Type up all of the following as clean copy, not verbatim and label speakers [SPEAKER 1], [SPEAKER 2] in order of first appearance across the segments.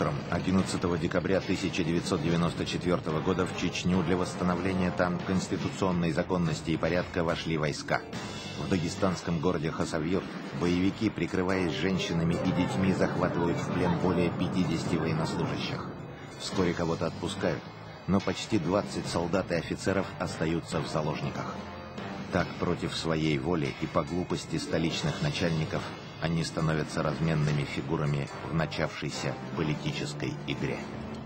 [SPEAKER 1] Утром 11 декабря 1994 года в Чечню для восстановления там конституционной законности и порядка вошли войска. В дагестанском городе Хасавюрт боевики, прикрываясь женщинами и детьми, захватывают в плен более 50 военнослужащих. Вскоре кого-то отпускают, но почти 20 солдат и офицеров остаются в заложниках. Так, против своей воли и по глупости столичных начальников, они становятся разменными фигурами в начавшейся политической игре.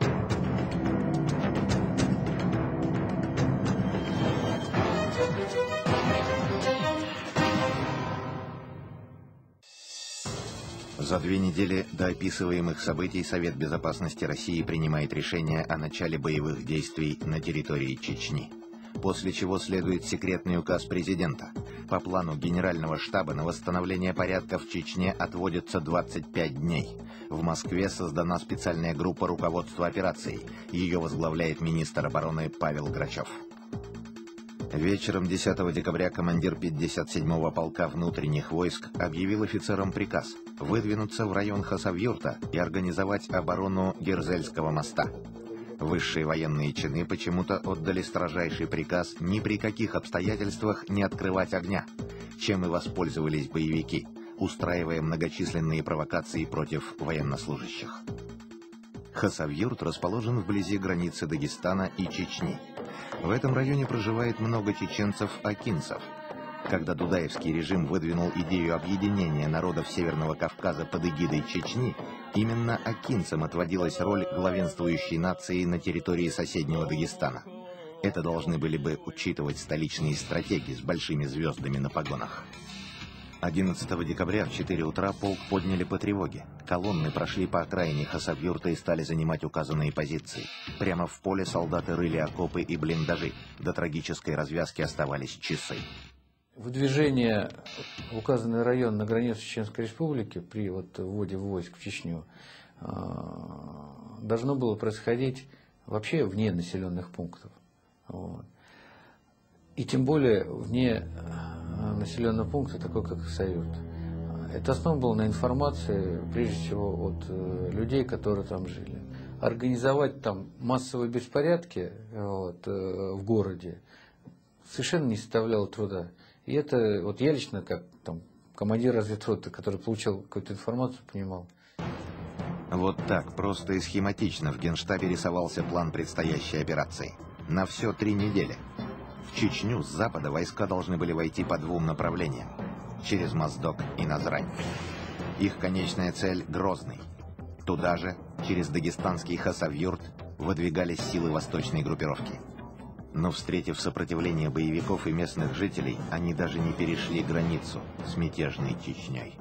[SPEAKER 1] За 2 недели до описываемых событий Совет Безопасности России принимает решение о начале боевых действий на территории Чечни. После чего следует секретный указ президента. По плану Генерального штаба на восстановление порядка в Чечне отводится 25 дней. В Москве создана специальная группа руководства операцией. Ее возглавляет министр обороны Павел Грачев. Вечером 10 декабря командир 57-го полка внутренних войск объявил офицерам приказ выдвинуться в район Хасавюрта и организовать оборону Герзельского моста. Высшие военные чины почему-то отдали строжайший приказ ни при каких обстоятельствах не открывать огня, чем и воспользовались боевики, устраивая многочисленные провокации против военнослужащих. Хасавюрт расположен вблизи границы Дагестана и Чечни. В этом районе проживает много чеченцев-акинцев. Когда дудаевский режим выдвинул идею объединения народов Северного Кавказа под эгидой Чечни, именно акинцам отводилась роль главенствующей нации на территории соседнего Дагестана. Это должны были бы учитывать столичные стратеги с большими звездами на погонах. 11 декабря в 4 утра полк подняли по тревоге. Колонны прошли по окраине Хасавюрта и стали занимать указанные позиции. Прямо в поле солдаты рыли окопы и блиндажи. До трагической развязки оставались часы.
[SPEAKER 2] Выдвижение в указанный район на границу Чеченской Республики при вводе войск в Чечню должно было происходить вообще вне населенных пунктов. И тем более вне населенного пункта, такой как Хасавюрт. Это основано было на информации, прежде всего, от людей, которые там жили. Организовать там массовые беспорядки в городе совершенно не составляло труда. И это я лично, как там командир разведроты, который получил какую-то информацию, понимал.
[SPEAKER 1] Вот так, просто и схематично в Генштабе рисовался план предстоящей операции. На все 3 недели. В Чечню с запада войска должны были войти по 2 направлениям. Через Моздок и Назрань. Их конечная цель – Грозный. Туда же, через дагестанский Хасавюрт, выдвигались силы восточной группировки. Но, встретив сопротивление боевиков и местных жителей, они даже не перешли границу с мятежной Чечней.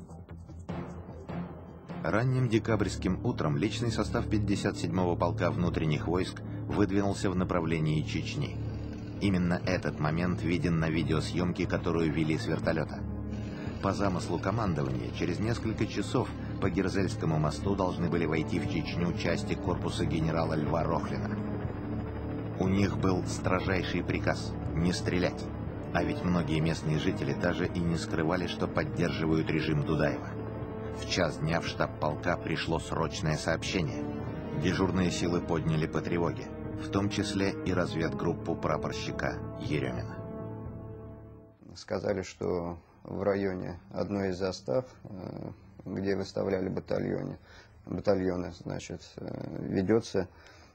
[SPEAKER 1] Ранним декабрьским утром личный состав 57-го полка внутренних войск выдвинулся в направлении Чечни. Именно этот момент виден на видеосъемке, которую вели с вертолета. По замыслу командования, через несколько часов по Герзельскому мосту должны были войти в Чечню части корпуса генерала Льва Рохлина. У них был строжайший приказ – не стрелять. А ведь многие местные жители даже и не скрывали, что поддерживают режим Дудаева. В час дня в штаб полка пришло срочное сообщение. Дежурные силы подняли по тревоге, в том числе и разведгруппу прапорщика Еремина.
[SPEAKER 3] Сказали, что в районе одной из застав, где выставляли батальоны, значит, ведется,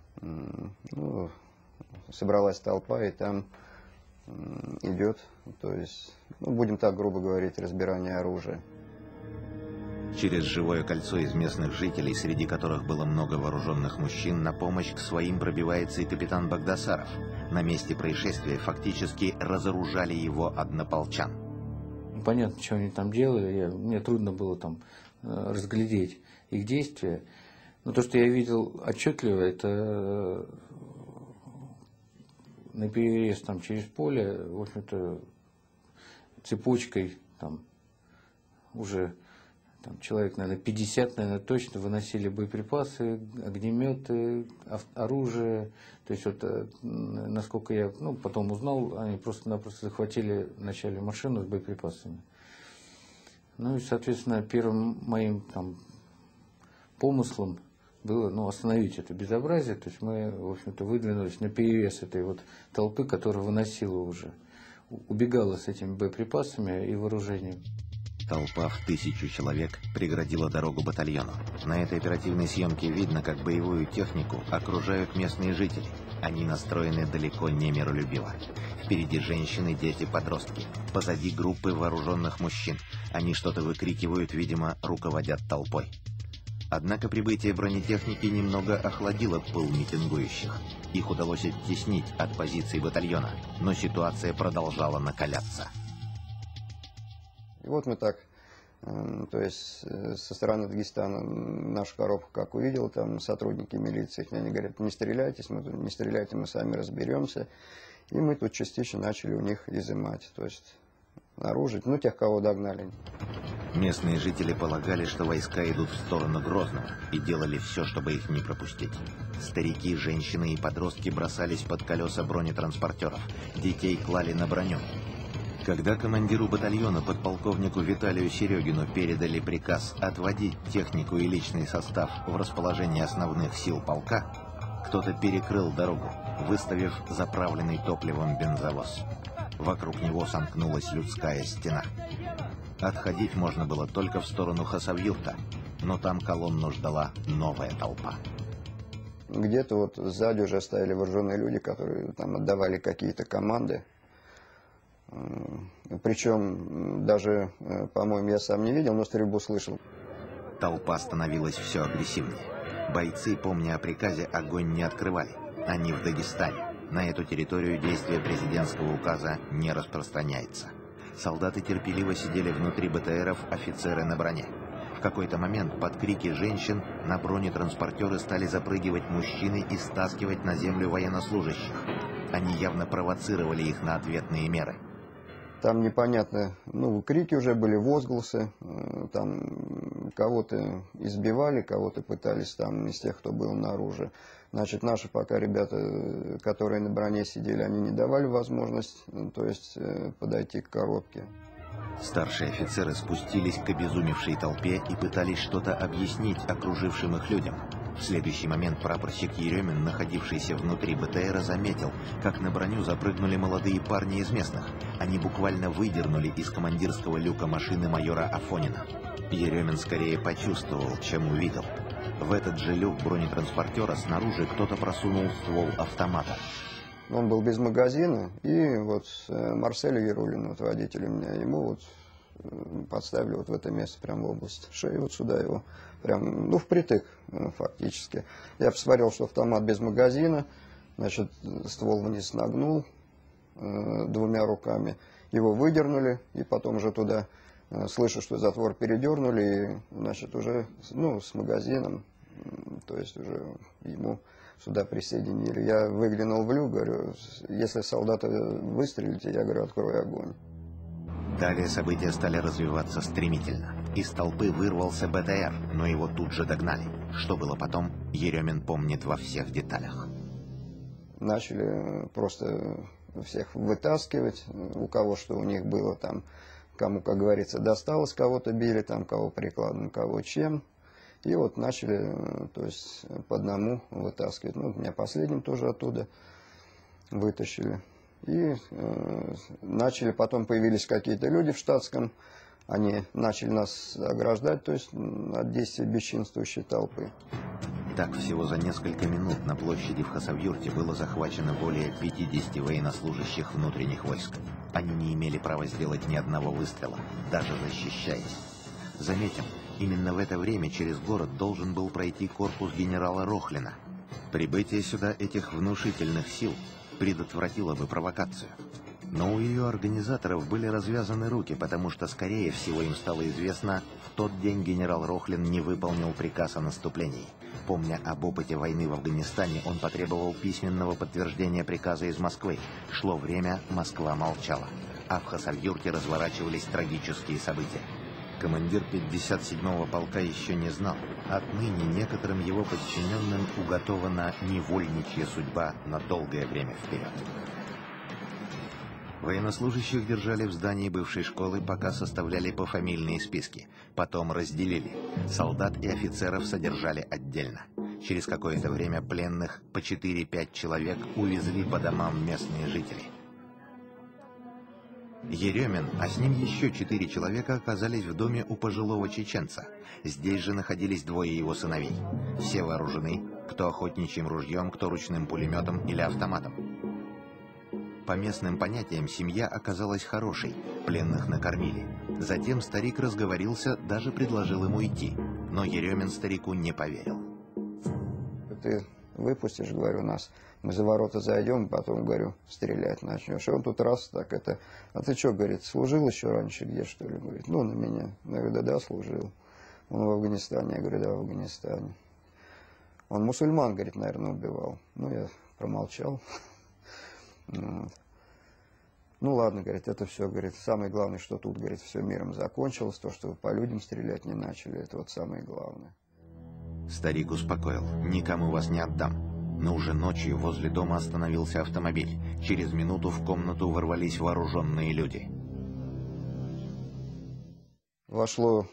[SPEAKER 3] собралась толпа, и там идет, то есть, будем так грубо говорить, разбирание оружия.
[SPEAKER 1] Через живое кольцо из местных жителей, среди которых было много вооруженных мужчин, на помощь к своим пробивается и капитан Багдасаров. На месте происшествия фактически разоружали его однополчан.
[SPEAKER 2] Понятно, что они там делали, мне трудно было там разглядеть их действия. Но то, что я видел отчетливо, это на перерез там через поле, в общем-то, цепочкой там уже человек, наверное, 50, наверное, точно выносили боеприпасы, огнеметы, оружие. То есть, насколько я потом узнал, они просто-напросто захватили вначале машину с боеприпасами. Ну и, соответственно, первым моим помыслом было, ну, остановить это безобразие. То есть мы, в общем-то, выдвинулись на перевес этой вот толпы, которая выносила уже, убегала с этими боеприпасами и вооружением.
[SPEAKER 1] Толпа в 1000 человек преградила дорогу батальону. На этой оперативной съемке видно, как боевую технику окружают местные жители. Они настроены далеко не миролюбиво. Впереди женщины, дети, подростки. Позади группы вооруженных мужчин. Они что-то выкрикивают, видимо, руководят толпой. Однако прибытие бронетехники немного охладило пыл митингующих. Их удалось оттеснить от позиций батальона, но ситуация продолжала накаляться.
[SPEAKER 3] И вот мы так, то есть со стороны Дагестана нашу коробку как увидел, там сотрудники милиции, они говорят, не стреляйте, мы сами разберемся. И мы тут частично начали у них изымать, то есть оружие, ну тех, кого догнали.
[SPEAKER 1] Местные жители полагали, что войска идут в сторону Грозного, и делали все, чтобы их не пропустить. Старики, женщины и подростки бросались под колеса бронетранспортеров, детей клали на броню. Когда командиру батальона, подполковнику Виталию Серегину, передали приказ отводить технику и личный состав в расположение основных сил полка, кто-то перекрыл дорогу, выставив заправленный топливом бензовоз. Вокруг него сомкнулась людская стена. Отходить можно было только в сторону Хасавюрта, но там колонну ждала новая толпа.
[SPEAKER 3] Где-то вот сзади уже стояли вооруженные люди, которые там отдавали какие-то команды. Причем даже, по-моему, я сам не видел, но стрельбу слышал.
[SPEAKER 1] Толпа становилась все агрессивнее. Бойцы, помня о приказе, огонь не открывали. Они в Дагестане. На эту территорию действие президентского указа не распространяется. Солдаты терпеливо сидели внутри БТРов, офицеры на броне. В какой-то момент под крики женщин на бронетранспортеры стали запрыгивать мужчины и стаскивать на землю военнослужащих. Они явно провоцировали их на ответные меры.
[SPEAKER 3] Там непонятно, ну, крики уже были, возгласы, там кого-то избивали, кого-то пытались там из тех, кто был наружу. Значит, наши пока ребята, которые на броне сидели, они не давали возможность, то есть подойти к коробке.
[SPEAKER 1] Старшие офицеры спустились к обезумевшей толпе и пытались что-то объяснить окружившим их людям. В следующий момент прапорщик Еремин, находившийся внутри БТРа, заметил, как на броню запрыгнули молодые парни из местных. Они буквально выдернули из командирского люка машины майора Афонина. Еремин скорее почувствовал, чем увидел. В этот же люк бронетранспортера снаружи кто-то просунул ствол автомата.
[SPEAKER 3] Он был без магазина, и вот Марселю Ярулину, вот водителю меня, ему вот подставили вот в это место, прям в область шеи, вот сюда его, прям, ну, впритык фактически. Я посмотрел, что автомат без магазина, значит, ствол вниз нагнул двумя руками, его выдернули, и потом уже туда, слышу, что затвор передернули, и, значит, уже, ну, с магазином, то есть уже ему сюда присоединили. Я выглянул в люк, говорю, если солдаты выстрелите, я говорю, открой огонь.
[SPEAKER 1] Далее события стали развиваться стремительно. Из толпы вырвался БТР, но его тут же догнали. Что было потом, Еремин помнит во всех деталях.
[SPEAKER 3] Начали просто всех вытаскивать, у кого что у них было там, кому, как говорится, досталось, кого-то били, там, кого прикладом, кого чем. И вот начали, то есть, по одному вытаскивать. Ну, меня последним тоже оттуда вытащили. И начали, потом появились какие-то люди в штатском, они начали нас ограждать, то есть от действия бесчинствующей толпы.
[SPEAKER 1] Так, всего за несколько минут на площади в Хасавюрте было захвачено более 50 военнослужащих внутренних войск. Они не имели права сделать ни одного выстрела, даже защищаясь. Заметим, именно в это время через город должен был пройти корпус генерала Рохлина. Прибытие сюда этих внушительных сил предотвратило бы провокацию. Но у ее организаторов были развязаны руки, потому что, скорее всего, им стало известно, в тот день генерал Рохлин не выполнил приказ о наступлении. Помня об опыте войны в Афганистане, он потребовал письменного подтверждения приказа из Москвы. Шло время, Москва молчала. А в Хасавюрте разворачивались трагические события. Командир 57-го полка еще не знал. Отныне некоторым его подчиненным уготована невольничья судьба на долгое время вперед. Военнослужащих держали в здании бывшей школы, пока составляли пофамильные списки. Потом разделили. Солдат и офицеров содержали отдельно. Через какое-то время пленных по 4-5 человек увезли по домам местные жители. Еремин, а с ним еще 4 человека оказались в доме у пожилого чеченца. Здесь же находились двое его сыновей. Все вооружены, кто охотничьим ружьем, кто ручным пулеметом или автоматом. По местным понятиям, семья оказалась хорошей, пленных накормили. Затем старик разговорился, даже предложил ему идти. Но Еремин старику не поверил.
[SPEAKER 3] Ты выпустишь, говорю, нас, мы за ворота зайдем, потом, говорю, стрелять начнешь. И он тут раз так это, а ты что, говорит, служил еще раньше где, что ли? Говорит, ну, на меня. Я говорю, да, служил. Он в Афганистане, я говорю, да, в Афганистане. Он мусульман, говорит, наверное, убивал. Ну, я промолчал. Ну, ладно, говорит, это все, говорит, самое главное, что тут, говорит, все миром закончилось, то, что вы по людям стрелять не начали, это вот самое главное.
[SPEAKER 1] Старик успокоил, никому вас не отдам. Но уже ночью возле дома остановился автомобиль. Через минуту в комнату ворвались вооруженные люди.
[SPEAKER 3] Вошло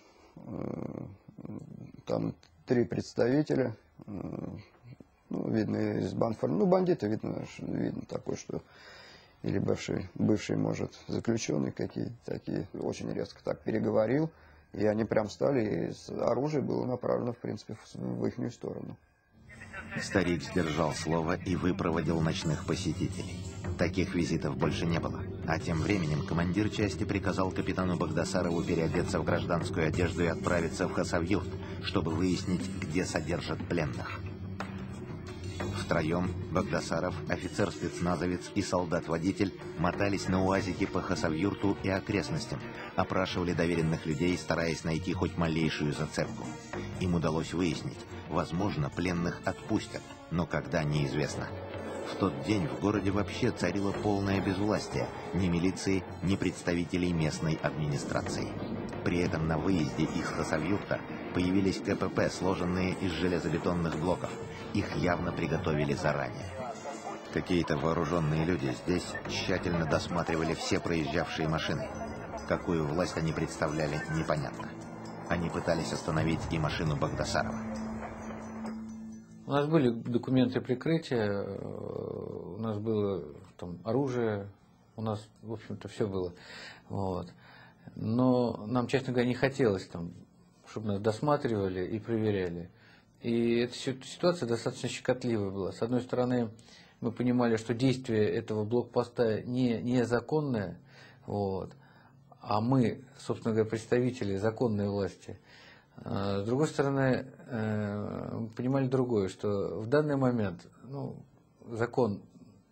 [SPEAKER 3] там 3 представителя, ну, видно, из банформ, ну, бандиты, видно такой, что или бывший, может, заключенный какие-то такие, очень резко так переговорил, и они прям стали, и оружие было направлено, в принципе, в их сторону.
[SPEAKER 1] Старик сдержал слово и выпроводил ночных посетителей. Таких визитов больше не было. А тем временем командир части приказал капитану Багдасарову переодеться в гражданскую одежду и отправиться в Хасавюрт, чтобы выяснить, где содержат пленных. Втроем Багдасаров, офицер-спецназовец и солдат-водитель мотались на УАЗике по Хасавюрту и окрестностям, опрашивали доверенных людей, стараясь найти хоть малейшую зацепку. Им удалось выяснить, возможно, пленных отпустят, но когда — неизвестно. В тот день в городе вообще царило полное безвластие, ни милиции, ни представителей местной администрации. При этом на выезде из Хасавюрта появились КПП, сложенные из железобетонных блоков. Их явно приготовили заранее. Какие-то вооруженные люди здесь тщательно досматривали все проезжавшие машины. Какую власть они представляли, непонятно. Они пытались остановить и машину Багдасарова.
[SPEAKER 2] У нас были документы прикрытия, у нас было там оружие, у нас, в общем-то, все было. Вот. Но нам, честно говоря, не хотелось там, чтобы нас досматривали и проверяли. И эта ситуация достаточно щекотливая была. С одной стороны, мы понимали, что действие этого блокпоста незаконное, вот, а мы, собственно говоря, представители законной власти. С другой стороны, мы понимали другое, что в данный момент, ну, закон,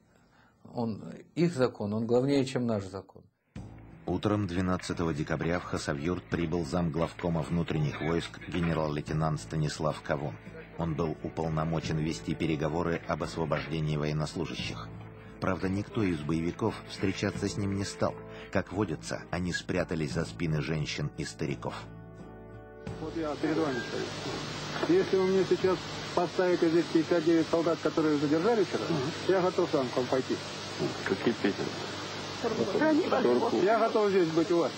[SPEAKER 2] их закон, он главнее, чем наш закон.
[SPEAKER 1] Утром 12 декабря в Хасавюрт прибыл замглавкома внутренних войск генерал-лейтенант Станислав Кавун. Он был уполномочен вести переговоры об освобождении военнослужащих. Правда, никто из боевиков встречаться с ним не стал. Как водится, они спрятались за спины женщин и стариков.
[SPEAKER 4] Вот я перед вами стою. Если вы мне сейчас поставите здесь 59 солдат, которые задержали вчера, я готов сам к вам пойти.
[SPEAKER 5] Какие песни?
[SPEAKER 4] Я готов здесь быть у вас.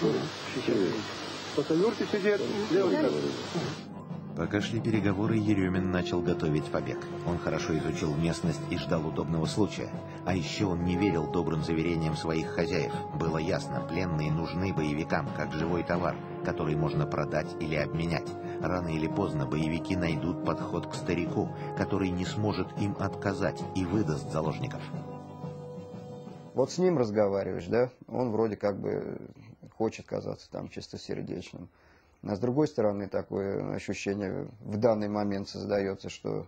[SPEAKER 4] По Хасавюрте сидят, делать.
[SPEAKER 1] Пока шли переговоры, Еремин начал готовить побег. Он хорошо изучил местность и ждал удобного случая. А еще он не верил добрым заверениям своих хозяев. Было ясно, пленные нужны боевикам, как живой товар, который можно продать или обменять. Рано или поздно боевики найдут подход к старику, который не сможет им отказать и выдаст заложников.
[SPEAKER 3] Вот с ним разговариваешь, да, он вроде как бы хочет казаться там чистосердечным. А с другой стороны, такое ощущение в данный момент создается, что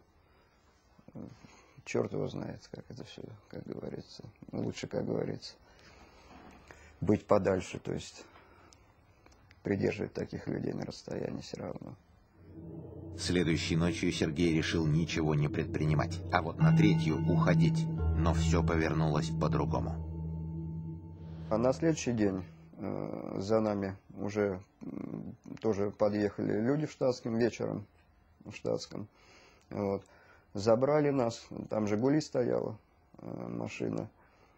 [SPEAKER 3] черт его знает, как это все, как говорится. Лучше, как говорится, быть подальше, то есть придерживать таких людей на расстоянии все равно.
[SPEAKER 1] Следующей ночью Сергей решил ничего не предпринимать, а вот на третью уходить. Но все повернулось по-другому.
[SPEAKER 3] А на следующий день за нами уже тоже подъехали люди в штатском, вечером в штатском. Вот. Забрали нас, там «Жигули» стояла машина.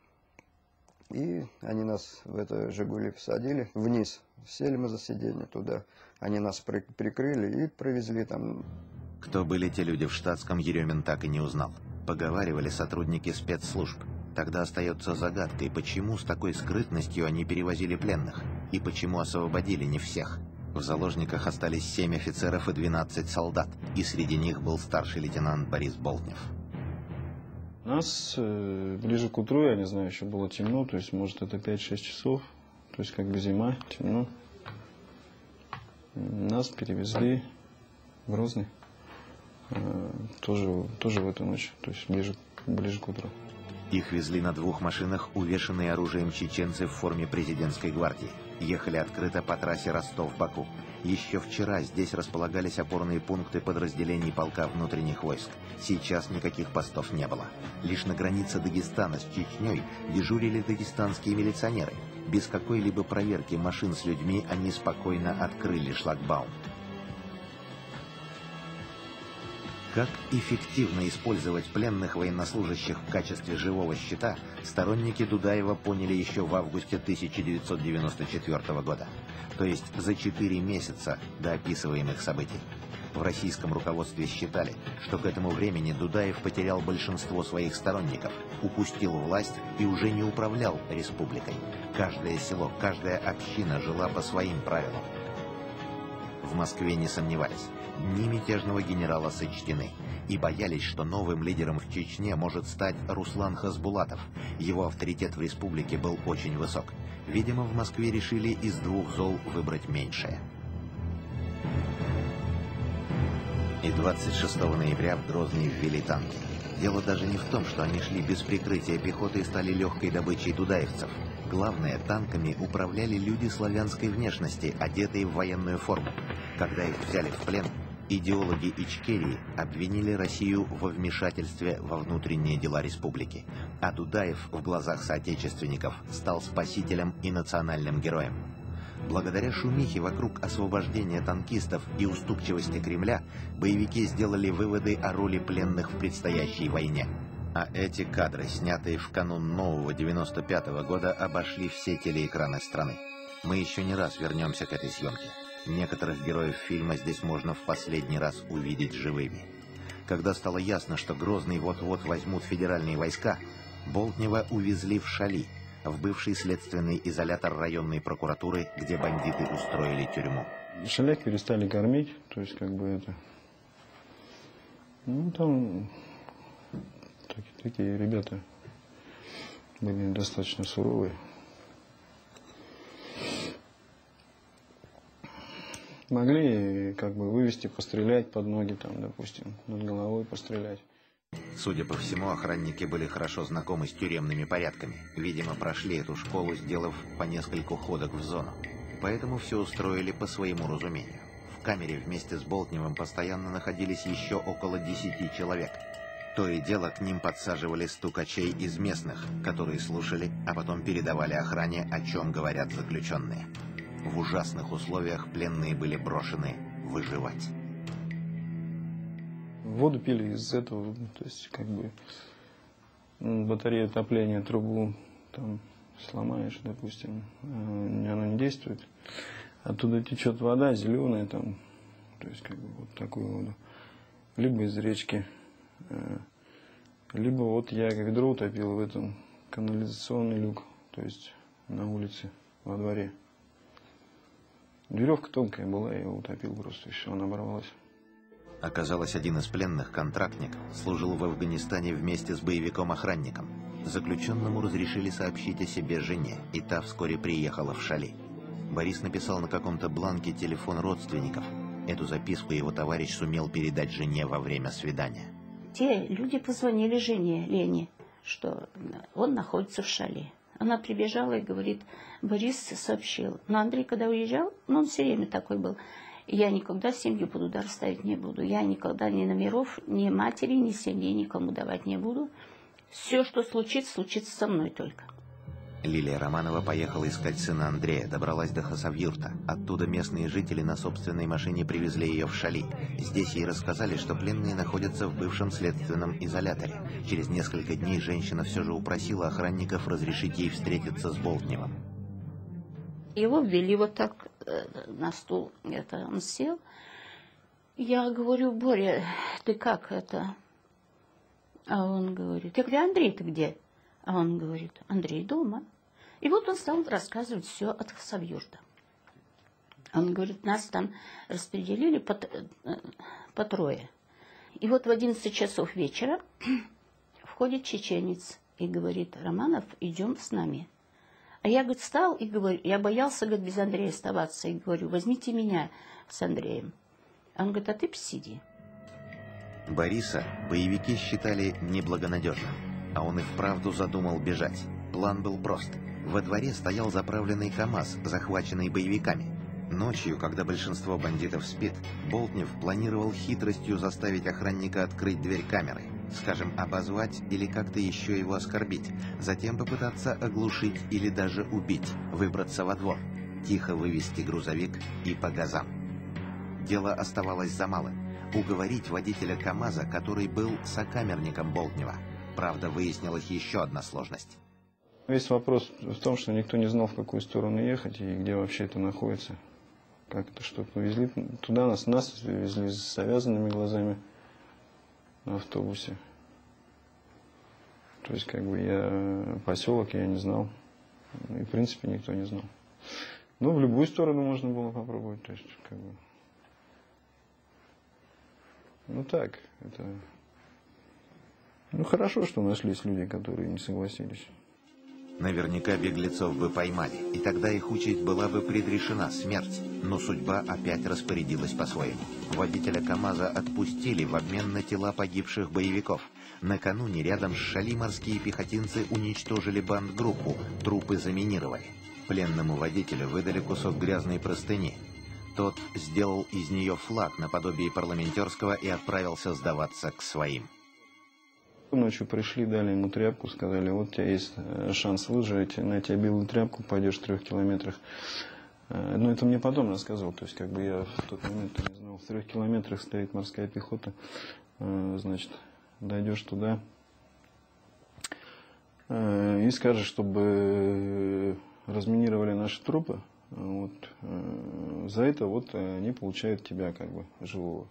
[SPEAKER 3] И они нас в это «Жигули» посадили вниз. Сели мы за сиденье туда. Они нас прикрыли и провезли там
[SPEAKER 1] Кто были те люди в штатском, Еремин так и не узнал. Поговаривали сотрудники спецслужб. Тогда остается загадкой, почему с такой скрытностью они перевозили пленных, и почему освободили не всех. В заложниках остались 7 офицеров и 12 солдат, и среди них был старший лейтенант Борис Болтнев.
[SPEAKER 5] У нас ближе к утру, я не знаю, еще было темно, то есть может это 5-6 часов, то есть как бы зима, темно. Нас перевезли в Грозный, тоже в эту ночь, то есть ближе к утру.
[SPEAKER 1] Их везли на 2 машинах, увешанные оружием чеченцы в форме президентской гвардии. Ехали открыто по трассе Ростов-Баку. Еще вчера здесь располагались опорные пункты подразделений полка внутренних войск. Сейчас никаких постов не было. Лишь на границе Дагестана с Чечней дежурили дагестанские милиционеры. Без какой-либо проверки машин с людьми они спокойно открыли шлагбаум. Как эффективно использовать пленных военнослужащих в качестве живого щита, сторонники Дудаева поняли еще в августе 1994 года, то есть за 4 месяца до описываемых событий. В российском руководстве считали, что к этому времени Дудаев потерял большинство своих сторонников, упустил власть и уже не управлял республикой. Каждое село, каждая община жила по своим правилам. В Москве не сомневались. Дни мятежного генерала сочтены, и боялись, что новым лидером в Чечне может стать Руслан Хасбулатов. Его авторитет в республике был очень высок. Видимо, в Москве решили из 2 зол выбрать меньшее. И 26 ноября в Грозный ввели танки. Дело даже не в том, что они шли без прикрытия пехоты и стали легкой добычей дудаевцев. Главное, танками управляли люди славянской внешности, одетые в военную форму. Когда их взяли в плен, идеологи Ичкерии обвинили Россию во вмешательстве во внутренние дела республики, а Дудаев в глазах соотечественников стал спасителем и национальным героем. Благодаря шумихе вокруг освобождения танкистов и уступчивости Кремля, боевики сделали выводы о роли пленных в предстоящей войне. А эти кадры, снятые в канун нового 95-го года, обошли все телеэкраны страны. Мы еще не раз вернемся к этой съемке. Некоторых героев фильма здесь можно в последний раз увидеть живыми. Когда стало ясно, что Грозный вот-вот возьмут федеральные войска, Болтнева увезли в Шали, в бывший следственный изолятор районной прокуратуры, где бандиты устроили тюрьму.
[SPEAKER 5] Шаляк перестали кормить, то есть как бы это... Ну там такие ребята были достаточно суровые. Могли как бы вывести, пострелять под ноги, там, допустим, над головой пострелять.
[SPEAKER 1] Судя по всему, охранники были хорошо знакомы с тюремными порядками. Видимо, прошли эту школу, сделав по нескольку ходок в зону. Поэтому все устроили по своему разумению. В камере вместе с Болтневым постоянно находились еще около 10 человек. То и дело к ним подсаживали стукачей из местных, которые слушали, а потом передавали охране, о чем говорят заключенные. В ужасных условиях пленные были брошены выживать.
[SPEAKER 5] Воду пили из этого, то есть как бы батарея отопления, трубу там сломаешь, допустим, она не действует. Оттуда течет вода зеленая там, то есть как бы вот такую воду. Либо из речки, либо вот я ведро утопил в этом канализационный люк, то есть на улице, во дворе. Веревка тонкая была, я его утопил просто, и все, она оборвалась.
[SPEAKER 1] Оказалось, один из пленных, контрактник, служил в Афганистане вместе с боевиком-охранником. Заключенному разрешили сообщить о себе жене, и та вскоре приехала в Шали. Борис написал на каком-то бланке телефон родственников. Эту записку его товарищ сумел передать жене во время свидания.
[SPEAKER 6] Те люди позвонили жене, Лене, что он находится в Шали. Она прибежала и говорит, Борис сообщил. Но Андрей, когда уезжал, он все время такой был. Я никогда семью под удар ставить не буду. Я никогда ни номеров, ни матери, ни семьи никому давать не буду. Все, что случится, случится со мной только.
[SPEAKER 1] Лилия Романова поехала искать сына Андрея, добралась до Хасавюрта. Оттуда местные жители на собственной машине привезли ее в Шали. Здесь ей рассказали, что пленные находятся в бывшем следственном изоляторе. Через несколько дней женщина все же упросила охранников разрешить ей встретиться с Болтневым.
[SPEAKER 6] Его ввели вот так на стул. Он сел. Я говорю: Боря, ты как это? А он говорит, я говорю: Андрей, ты где? А он говорит: Андрей дома. И вот он стал рассказывать все от Хасавюрта. Он говорит, нас там распределили по трое. И вот в 11 часов вечера входит чеченец и говорит: Романов, идем с нами. А я, говорит, встал и говорю, я боялся, говорит, без Андрея оставаться. И говорю: возьмите меня с Андреем. А он говорит: а ты посиди.
[SPEAKER 1] Бориса боевики считали неблагонадежным, а он и вправду задумал бежать. План был прост. Во дворе стоял заправленный КАМАЗ, захваченный боевиками. Ночью, когда большинство бандитов спит, Болтнев планировал хитростью заставить охранника открыть дверь камеры, скажем, обозвать или как-то еще его оскорбить, затем попытаться оглушить или даже убить, выбраться во двор, тихо вывести грузовик и по газам. Дело оставалось за малым — уговорить водителя КАМАЗа, который был сокамерником Болтнева. Правда, выяснилась еще одна сложность.
[SPEAKER 5] Весь вопрос в том, что никто не знал, в какую сторону ехать и где вообще это находится. Как это, что повезли туда, нас везли с завязанными глазами на автобусе. То есть, как бы, поселок я не знал. И, в принципе, никто не знал. Ну, в любую сторону можно было попробовать. То есть, как бы, ну, так, это... Ну, хорошо, что нашлись люди, которые не согласились.
[SPEAKER 1] Наверняка беглецов бы поймали, и тогда их участь была бы предрешена — смерть. Но судьба опять распорядилась по-своему. Водителя КАМАЗа отпустили в обмен на тела погибших боевиков. Накануне рядом с Шали морские пехотинцы уничтожили бандгруппу, трупы заминировали. Пленному водителю выдали кусок грязной простыни. Тот сделал из нее флаг наподобие парламентерского и отправился сдаваться к своим.
[SPEAKER 5] Ночью пришли, дали ему тряпку, сказали: вот у тебя есть шанс выжить, на тебя белую тряпку, пойдешь в 3 километрах. Ну, это мне потом рассказывал, то есть, как бы, я в тот момент не знал. В 3 километрах стоит морская пехота, значит, дойдешь туда и скажешь, чтобы разминировали наши трупы, вот, за это вот они получают тебя, как бы, живого.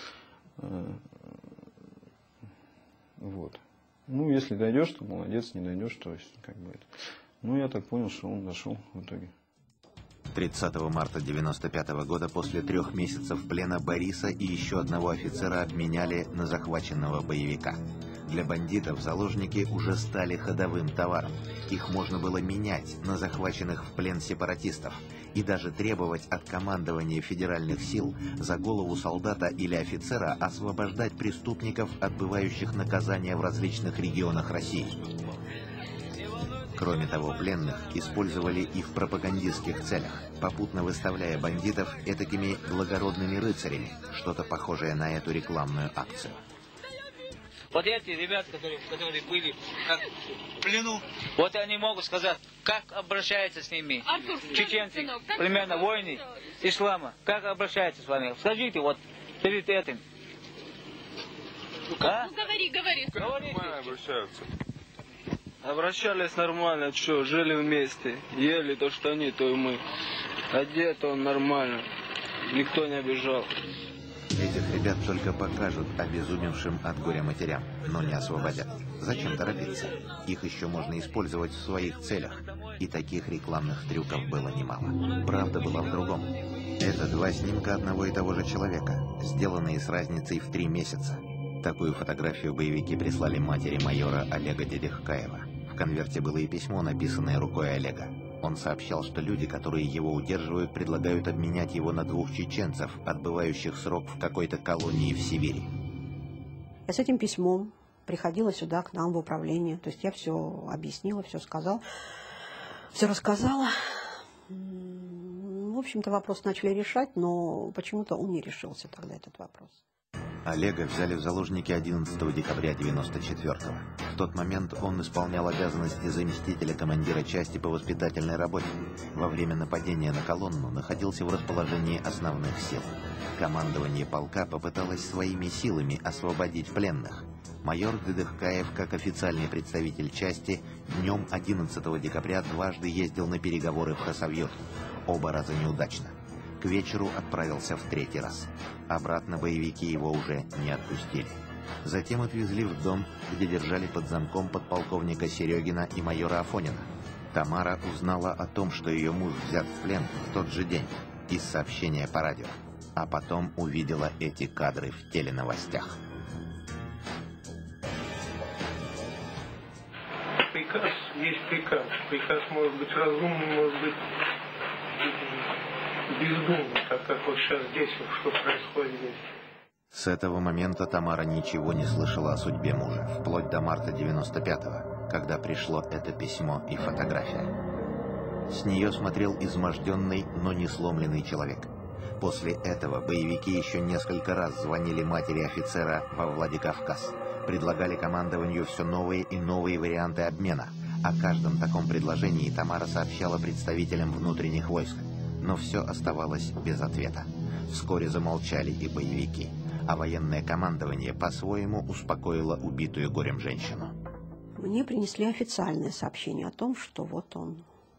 [SPEAKER 5] Вот. Ну, если дойдешь, то молодец, не дойдешь, то есть, как бы, это. Ну, я так понял, что он дошел в итоге.
[SPEAKER 1] 30 марта 1995 года, после 3 месяцев плена, Бориса и еще одного офицера обменяли на захваченного боевика. Для бандитов заложники уже стали ходовым товаром. Их можно было менять на захваченных в плен сепаратистов и даже требовать от командования федеральных сил за голову солдата или офицера освобождать преступников, отбывающих наказания в различных регионах России. Кроме того, пленных использовали и в пропагандистских целях, попутно выставляя бандитов этакими благородными рыцарями, что-то похожее на эту рекламную акцию.
[SPEAKER 7] Вот эти ребята, которые были как в плену, вот они могут сказать, как обращаются с ними, Артур, чеченцы, сынок, примерно воины ислама, как обращаются с вами. Скажите вот перед этим.
[SPEAKER 8] Ну, говори. Нормально обращаются.
[SPEAKER 9] Обращались нормально, что, жили вместе, ели то, что они, то и мы. Одет он нормально, никто не обижал.
[SPEAKER 1] Этих ребят только покажут обезумевшим от горя матерям, но не освободят. Зачем торопиться? Их еще можно использовать в своих целях. И таких рекламных трюков было немало. Правда была в другом. Это 2 снимка одного и того же человека, сделанные с разницей в 3 месяца. Такую фотографию боевики прислали матери майора Олега Дедыхкаева. В конверте было и письмо, написанное рукой Олега. Он сообщал, что люди, которые его удерживают, предлагают обменять его на 2 чеченцев, отбывающих срок в какой-то колонии в Сибири.
[SPEAKER 10] Я с этим письмом приходила сюда, к нам в управление. То есть я все объяснила, все сказала, все рассказала. В общем-то, вопрос начали решать, но почему-то он не решился тогда, этот вопрос.
[SPEAKER 1] Олега взяли в заложники 11 декабря 1994-го. В тот момент он исполнял обязанности заместителя командира части по воспитательной работе. Во время нападения на колонну находился в расположении основных сил. Командование полка попыталось своими силами освободить пленных. Майор Дедыхкаев, как официальный представитель части, днем 11 декабря дважды ездил на переговоры в Хасавюрт. Оба раза неудачно. К вечеру отправился в третий раз. Обратно боевики его уже не отпустили. Затем отвезли в дом, где держали под замком подполковника Серегина и майора Афонина. Тамара узнала о том, что ее муж взят в плен в тот же день, из сообщения по радио, а потом увидела эти кадры в теленовостях.
[SPEAKER 11] Приказ есть приказ. Приказ может быть разумный, может быть бездумный, так как вот сейчас здесь, что происходит здесь.
[SPEAKER 1] С этого момента Тамара ничего не слышала о судьбе мужа, вплоть до марта 95-го, когда пришло это письмо и фотография. С нее смотрел изможденный, но не сломленный человек. После этого боевики еще несколько раз звонили матери офицера во Владикавказ, предлагали командованию все новые и новые варианты обмена. О каждом таком предложении Тамара сообщала представителям внутренних войск, но все оставалось без ответа. Вскоре замолчали и боевики, а военное командование по-своему успокоило убитую горем женщину.
[SPEAKER 10] Мне принесли официальное сообщение о том, что вот он,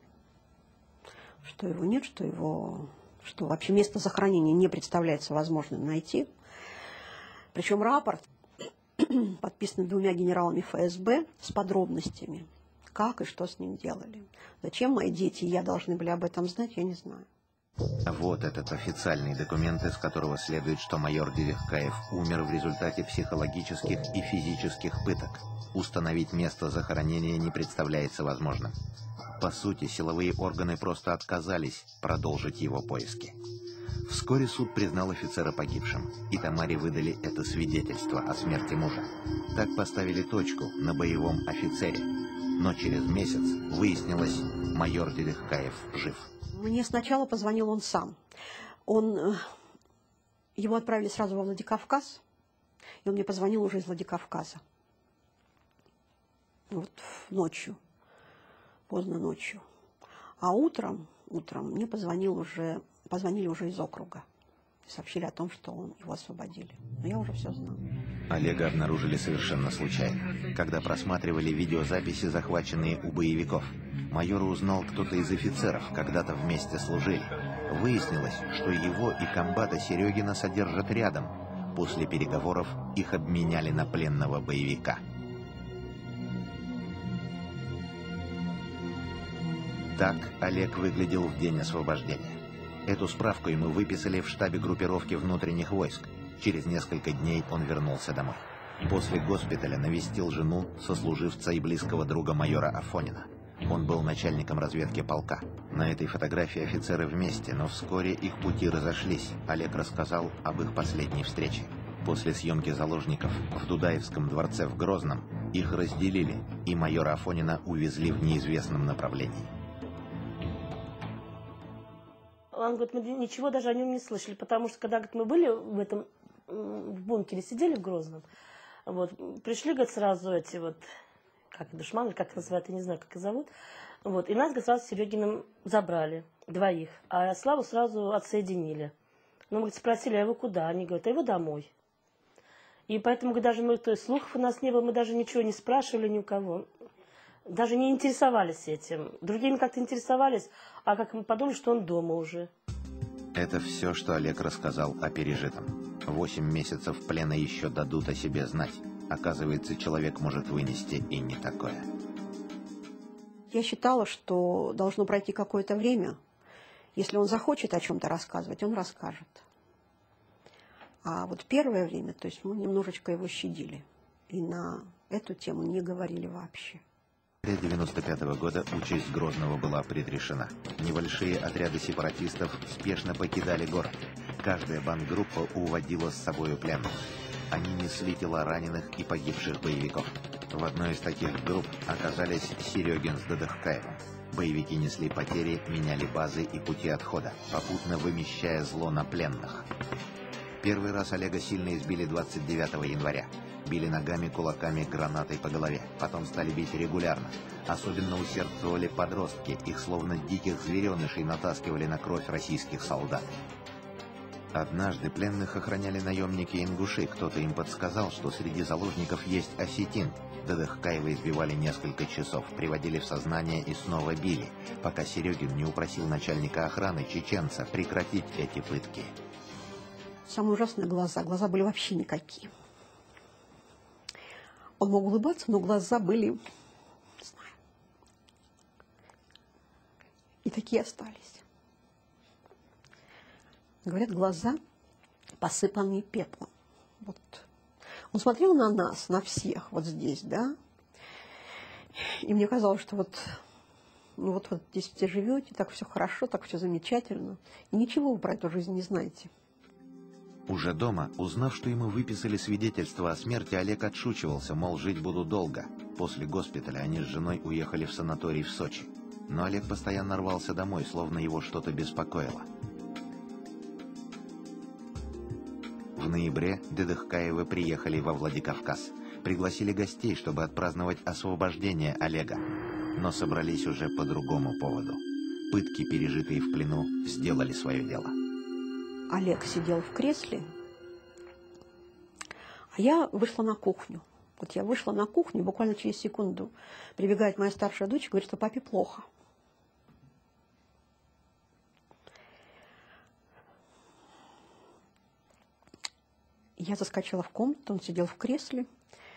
[SPEAKER 10] что его нет, что вообще место захоронения не представляется возможным найти. Причем рапорт подписан 2 генералами ФСБ с подробностями, как и что с ним делали. Зачем мои дети и я должны были об этом знать, я не знаю.
[SPEAKER 1] Вот этот официальный документ, из которого следует, что майор Делихкаев умер в результате психологических и физических пыток. Установить место захоронения не представляется возможным. По сути, силовые органы просто отказались продолжить его поиски. Вскоре суд признал офицера погибшим, и Тамаре выдали это свидетельство о смерти мужа. Так поставили точку на боевом офицере. Но через месяц выяснилось, майор Делихкаев жив.
[SPEAKER 10] Мне сначала позвонил он сам. Его отправили сразу во Владикавказ, и он мне позвонил уже из Владикавказа. Вот ночью, поздно ночью. А утром мне позвонили уже из округа. И сообщили о том, что его освободили. Но я уже все знала.
[SPEAKER 1] Олега обнаружили совершенно случайно, когда просматривали видеозаписи, захваченные у боевиков. Майор узнал, кто-то из офицеров когда-то вместе служили. Выяснилось, что его и комбата Серегина содержат рядом. После переговоров их обменяли на пленного боевика. Так Олег выглядел в день освобождения. Эту справку ему выписали в штабе группировки внутренних войск. Через несколько дней он вернулся домой. После госпиталя навестил жену, сослуживца и близкого друга майора Афонина. Он был начальником разведки полка. На этой фотографии офицеры вместе, но вскоре их пути разошлись. Олег рассказал об их последней встрече. После съемки заложников в Дудаевском дворце в Грозном их разделили, и майора Афонина увезли в неизвестном направлении.
[SPEAKER 12] Он говорит, мы ничего даже о нем не слышали, потому что когда, говорит, мы были в бункере, сидели в Грозном, вот, пришли, говорит, сразу эти вот, как душманы, как их называют, я не знаю, как их зовут, вот, и нас, говорит, сразу с Серегиным забрали, 2, а Славу сразу отсоединили. Ну, мы, говорит, спросили, а его куда? Они говорят, а его домой. И поэтому, говорит, даже мы, то есть слухов у нас не было, мы даже ничего не спрашивали ни у кого. Даже не интересовались этим. Другими как-то интересовались, а как мы подумали, что он дома уже.
[SPEAKER 1] Это все, что Олег рассказал о пережитом. 8 месяцев плена еще дадут о себе знать. Оказывается, человек может вынести и не такое.
[SPEAKER 10] Я считала, что должно пройти какое-то время. Если он захочет о чем-то рассказывать, он расскажет. А вот первое время, то есть мы немножечко его щадили. И на эту тему не говорили вообще.
[SPEAKER 1] В 1995 года участь Грозного была предрешена. Небольшие отряды сепаратистов спешно покидали город. Каждая бандгруппа уводила с собой пленных. Они несли тела раненых и погибших боевиков. В одной из таких групп оказались Серегин с Делихкаевым. Боевики несли потери, меняли базы и пути отхода, попутно вымещая зло на пленных. Первый раз Олега сильно избили 29 января. Били ногами, кулаками, гранатой по голове. Потом стали бить регулярно. Особенно усердствовали подростки. Их словно диких зверенышей натаскивали на кровь российских солдат. Однажды пленных охраняли наемники-ингуши. Кто-то им подсказал, что среди заложников есть осетин. Дадыхкаева избивали несколько часов, приводили в сознание и снова били, пока Серегин не упросил начальника охраны, чеченца, прекратить эти пытки.
[SPEAKER 10] Самые ужасные глаза. Глаза были вообще никакие. Он мог улыбаться, но глаза были, не знаю, и такие остались. Говорят, глаза посыпанные пеплом. Вот. Он смотрел на нас, на всех, вот здесь, да, и мне казалось, что вот здесь все живете, так все хорошо, так все замечательно, и ничего вы про эту жизнь не знаете.
[SPEAKER 1] Уже дома, узнав, что ему выписали свидетельство о смерти, Олег отшучивался, мол, жить буду долго. После госпиталя они с женой уехали в санаторий в Сочи. Но Олег постоянно рвался домой, словно его что-то беспокоило. В ноябре Дадыхкаевы приехали во Владикавказ. Пригласили гостей, чтобы отпраздновать освобождение Олега. Но собрались уже по другому поводу. Пытки, пережитые в плену, сделали свое дело.
[SPEAKER 10] Олег сидел в кресле, а я вышла на кухню. Вот я вышла на кухню, буквально через секунду прибегает моя старшая дочь и говорит, что папе плохо. Я заскочила в комнату, он сидел в кресле,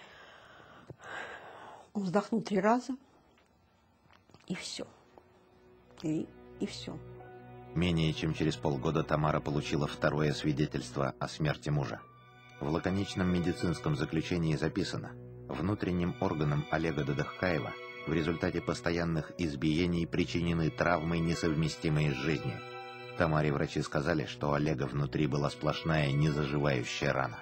[SPEAKER 10] он вздохнул 3 раза, и все. И все.
[SPEAKER 1] Менее чем через полгода Тамара получила второе свидетельство о смерти мужа. В лаконичном медицинском заключении записано: внутренним органам Олега Дадыхкаева в результате постоянных избиений причинены травмы, несовместимые с жизнью. Тамаре врачи сказали, что у Олега внутри была сплошная незаживающая рана.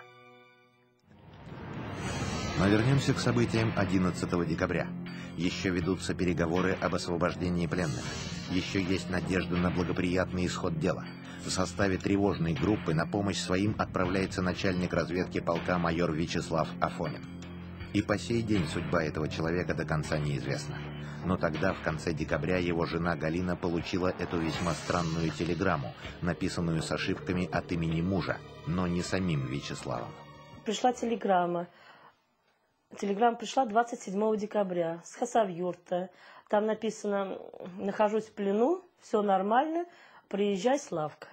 [SPEAKER 1] Но вернемся к событиям 11 декабря. Еще ведутся переговоры об освобождении пленных. Еще есть надежда на благоприятный исход дела. В составе тревожной группы на помощь своим отправляется начальник разведки полка майор Вячеслав Афонин. И по сей день судьба этого человека до конца неизвестна. Но тогда, в конце декабря, его жена Галина получила эту весьма странную телеграмму, написанную с ошибками от имени мужа, но не самим Вячеславом.
[SPEAKER 12] Пришла телеграмма. Телеграмма пришла 27 декабря с Хасавюрта. Там написано: нахожусь в плену, все нормально, приезжай, Славка.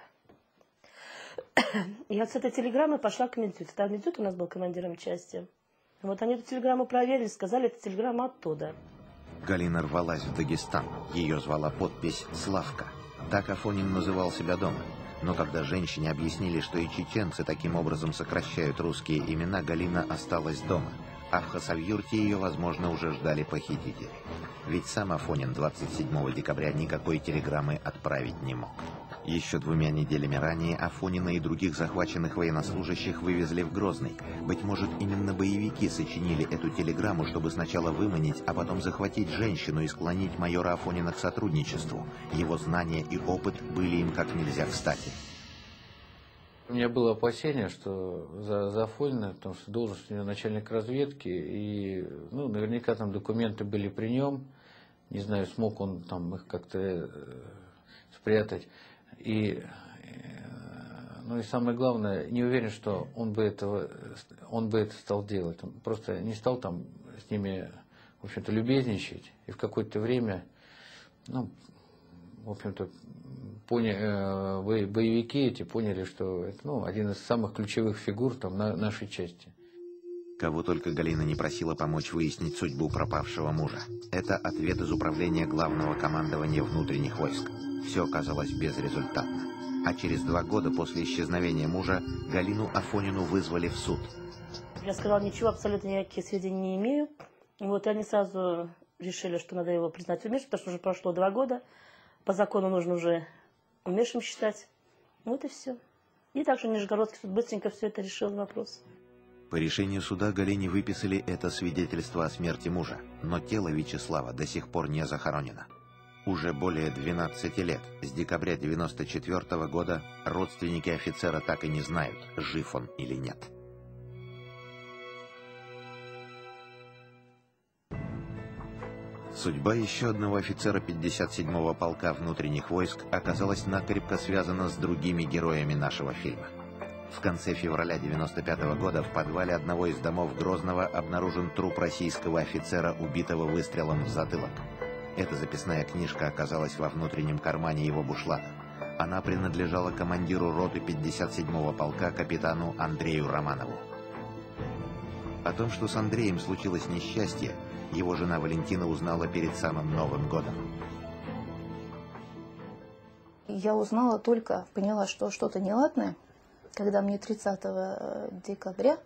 [SPEAKER 12] Я с этой телеграммой пошла к Медведю. Тогда Медведь у нас был командиром части. Вот они эту телеграмму проверили, сказали, это телеграмма оттуда.
[SPEAKER 1] Галина рвалась в Дагестан. Ее звала подпись «Славка». Так Афонин называл себя дома. Но когда женщине объяснили, что и чеченцы таким образом сокращают русские имена, Галина осталась дома. А в Хасавюрте ее, возможно, уже ждали похитители. Ведь сам Афонин 27 декабря никакой телеграммы отправить не мог. Еще 2 неделями ранее Афонина и других захваченных военнослужащих вывезли в Грозный. Быть может, именно боевики сочинили эту телеграмму, чтобы сначала выманить, а потом захватить женщину и склонить майора Афонина к сотрудничеству. Его знания и опыт были им как нельзя кстати.
[SPEAKER 2] У меня было опасение, что за Афонина, потому что должность у него начальник разведки, и наверняка там документы были при нем. Не знаю, смог он там их как-то спрятать. И самое главное, не уверен, что он бы это стал делать. Он просто не стал там с ними, в общем-то, любезничать. И в какое-то время, в общем-то, боевики эти поняли, что это один из самых ключевых фигур там нашей части.
[SPEAKER 1] Кого только Галина не просила помочь выяснить судьбу пропавшего мужа. Это ответ из управления главного командования внутренних войск. Все оказалось безрезультатно. А через 2 года после исчезновения мужа Галину Афонину вызвали в суд.
[SPEAKER 12] Я сказала, ничего, абсолютно никаких сведений не имею. Вот, и они сразу решили, что надо его признать умершим, потому что уже прошло 2 года. По закону нужно уже умершим считать. Вот и все. И также Нижегородский суд быстренько все это решил вопрос.
[SPEAKER 1] По решению суда Галине выписали это свидетельство о смерти мужа, но тело Вячеслава до сих пор не захоронено. Уже более 12 лет, с декабря 1994 года, родственники офицера так и не знают, жив он или нет. Судьба еще одного офицера 57-го полка внутренних войск оказалась накрепко связана с другими героями нашего фильма. В конце февраля 1995 года в подвале одного из домов Грозного обнаружен труп российского офицера, убитого выстрелом в затылок. Эта записная книжка оказалась во внутреннем кармане его бушлата. Она принадлежала командиру роты 57-го полка капитану Андрею Романову. О том, что с Андреем случилось несчастье, его жена Валентина узнала перед самым Новым годом.
[SPEAKER 13] Я узнала только, поняла, что что-то неладное, когда мне 30 декабря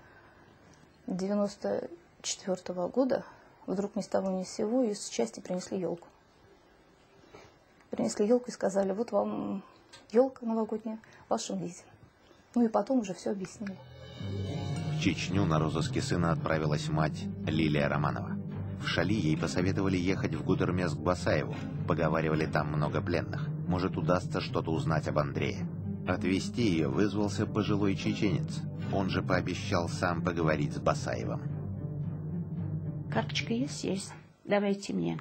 [SPEAKER 13] 1994 года вдруг ни с того ни с сего из части принесли елку. Принесли елку и сказали: вот вам елка новогодняя в вашем виде. Ну и потом уже все объяснили.
[SPEAKER 1] В Чечню на розыске сына отправилась мать Лилия Романова. В Шали ей посоветовали ехать в Гудермес к Басаеву. Поговаривали, там много пленных. Может, удастся что-то узнать об Андрее. Отвезти ее вызвался пожилой чеченец. Он же пообещал сам поговорить с Басаевым.
[SPEAKER 6] Карточка есть? Давайте мне.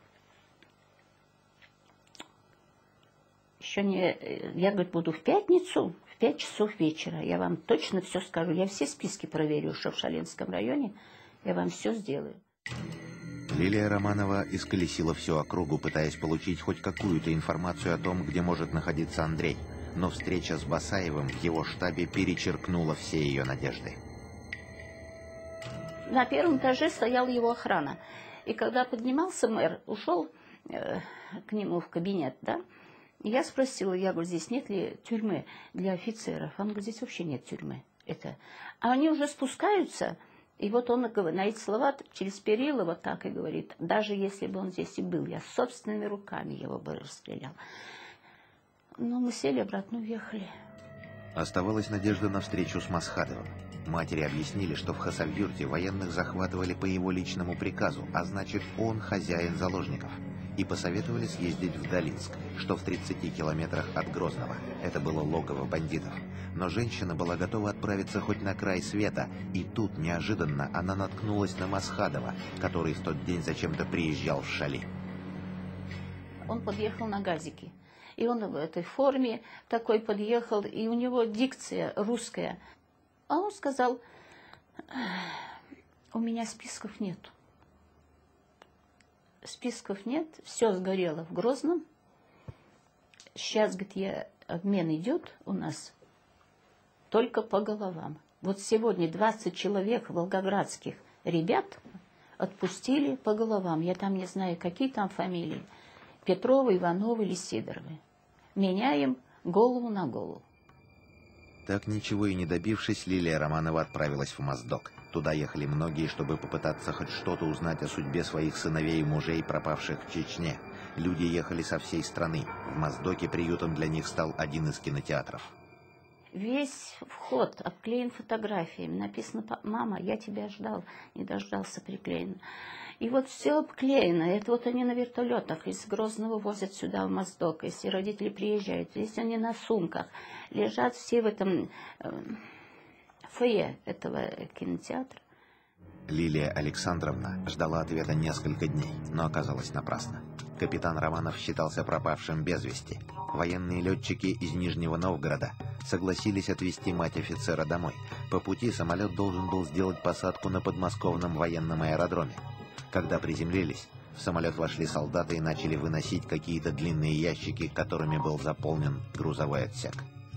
[SPEAKER 6] Еще не... Я, говорит, буду в пятницу, в 5 часов вечера. Я вам точно все скажу. Я все списки проверю, что в Шалинском районе. Я вам все сделаю.
[SPEAKER 1] Лилия Романова исколесила всю округу, пытаясь получить хоть какую-то информацию о том, где может находиться Андрей. Но встреча с Басаевым в его штабе перечеркнула все ее надежды.
[SPEAKER 6] На первом этаже стояла его охрана. И когда поднимался мэр, ушел к нему в кабинет, да, и я спросила, я говорю, здесь нет ли тюрьмы для офицеров? Он говорит, здесь вообще нет тюрьмы. А они уже спускаются, и вот он на эти слова через перила вот так и говорит, даже если бы он здесь и был, я собственными руками его бы расстрелял. Но мы сели, обратно уехали.
[SPEAKER 1] Оставалась надежда на встречу с Масхадовым. Матери объяснили, что в Хасавюрте военных захватывали по его личному приказу, а значит, он хозяин заложников. И посоветовали съездить в Долинск, что в 30 километрах от Грозного. Это было логово бандитов. Но женщина была готова отправиться хоть на край света, и тут неожиданно она наткнулась на Масхадова, который в тот день зачем-то приезжал в Шали.
[SPEAKER 6] Он подъехал на газике. И он в этой форме такой подъехал, и у него дикция русская. А он сказал, у меня списков нет. Списков нет, все сгорело в Грозном. Сейчас, говорит, обмен идет у нас только по головам. Вот сегодня 20 человек волгоградских ребят отпустили по головам. Я там не знаю, какие там фамилии. Петровы, Ивановы или Сидоровы. Меняем голову на голову.
[SPEAKER 1] Так ничего и не добившись, Лилия Романова отправилась в Моздок. Туда ехали многие, чтобы попытаться хоть что-то узнать о судьбе своих сыновей и мужей, пропавших в Чечне. Люди ехали со всей страны. В Моздоке приютом для них стал один из кинотеатров.
[SPEAKER 6] Весь вход обклеен фотографиями. Написано, мама, я тебя ждал, не дождался, приклеено. И вот все обклеено. Это вот они на вертолетах из Грозного возят сюда, в Моздок. Если родители приезжают, здесь они на сумках. Лежат все в этом фойе этого кинотеатра.
[SPEAKER 1] Лилия Александровна ждала ответа несколько дней, но оказалось напрасно. Капитан Романов считался пропавшим без вести. Военные летчики из Нижнего Новгорода согласились отвезти мать офицера домой. По пути самолет должен был сделать посадку на подмосковном военном аэродроме. Когда приземлились, в самолет вошли солдаты и начали выносить какие-то длинные ящики, которыми был заполнен грузовой отсек.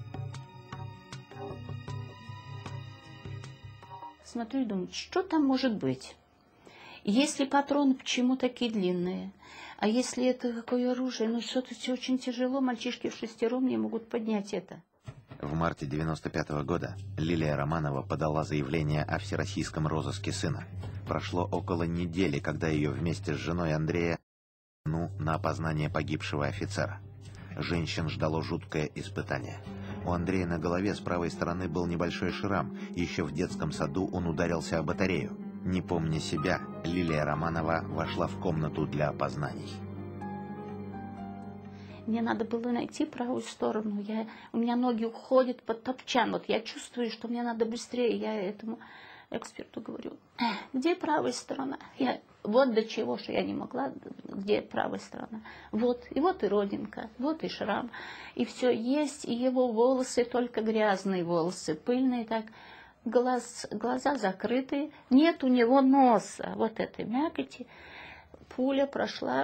[SPEAKER 6] Смотрю и думаю, что там может быть? Если патроны, почему такие длинные? А если это какое оружие? Ну что-то все очень тяжело, мальчишки в шестером не могут поднять это.
[SPEAKER 1] В марте 1995 года Лилия Романова подала заявление о всероссийском розыске сына. Прошло около недели, когда ее вместе с женой Андрея на опознание погибшего офицера. Женщин ждало жуткое испытание. У Андрея на голове с правой стороны был небольшой шрам. Еще в детском саду он ударился о батарею. Не помня себя, Лилия Романова вошла в комнату для опознаний.
[SPEAKER 6] Мне надо было найти правую сторону. У меня ноги уходят под топчан. Вот я чувствую, что мне надо быстрее. Я этому эксперту говорю, где правая сторона? Вот до чего, что я не могла, где правая сторона. Вот, и родинка, вот и шрам. И все есть, и его волосы, только грязные волосы, пыльные так. Глаза закрыты, нет у него носа, вот этой мякоти. Пуля прошла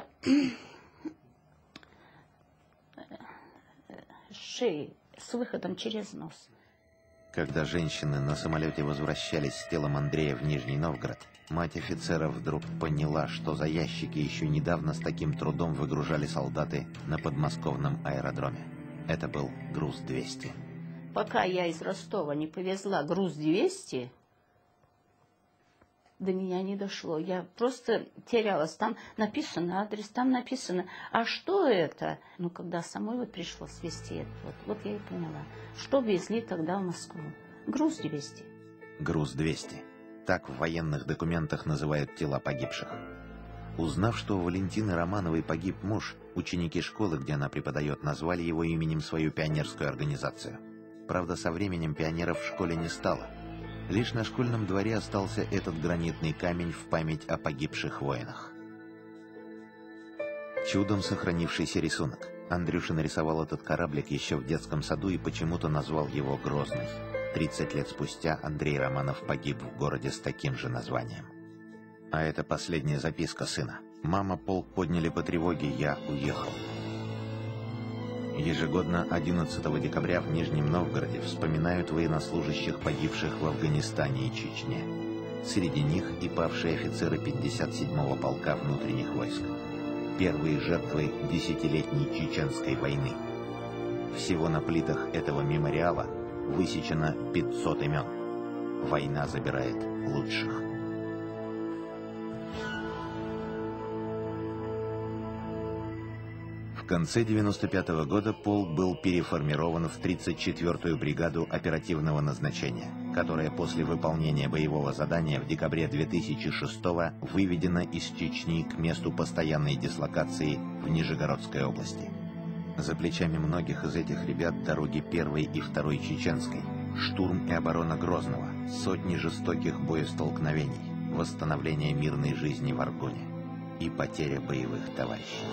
[SPEAKER 6] шеи с выходом через нос.
[SPEAKER 1] Когда женщины на самолете возвращались с телом Андрея в Нижний Новгород, мать офицера вдруг поняла, что за ящики еще недавно с таким трудом выгружали солдаты на подмосковном аэродроме. Это был груз-200.
[SPEAKER 6] Пока я из Ростова не повезла груз-200, до меня не дошло. Я просто терялась. Там написан адрес, там написано, а что это? Ну, когда самой вот пришлось везти это, вот я и поняла, что везли тогда в Москву. Груз-200.
[SPEAKER 1] Груз-200. Так в военных документах называют тела погибших. Узнав, что у Валентины Романовой погиб муж, ученики школы, где она преподает, назвали его именем свою пионерскую организацию. Правда, со временем пионеров в школе не стало. Лишь на школьном дворе остался этот гранитный камень в память о погибших воинах. Чудом сохранившийся рисунок. Андрюша нарисовал этот кораблик еще в детском саду и почему-то назвал его «Грозный». 30 лет спустя Андрей Романов погиб в городе с таким же названием. А это последняя записка сына. «Мама, полк подняли по тревоге, я уехал». Ежегодно 11 декабря в Нижнем Новгороде вспоминают военнослужащих, погибших в Афганистане и Чечне. Среди них и павшие офицеры 57-го полка внутренних войск. Первые жертвы десятилетней чеченской войны. Всего на плитах этого мемориала высечено 500 имен. Война забирает лучших. В конце 1995 года полк был переформирован в 34-ю бригаду оперативного назначения, которая после выполнения боевого задания в декабре 2006-го выведена из Чечни к месту постоянной дислокации в Нижегородской области. За плечами многих из этих ребят дороги 1-й и 2-й Чеченской, штурм и оборона Грозного, сотни жестоких боестолкновений, восстановление мирной жизни в Аргоне и потеря боевых товарищей.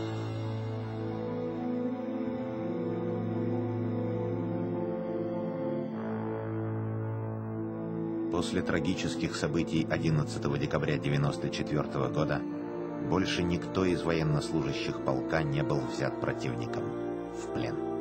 [SPEAKER 1] После трагических событий 11 декабря 1994 года больше никто из военнослужащих полка не был взят противником в плен.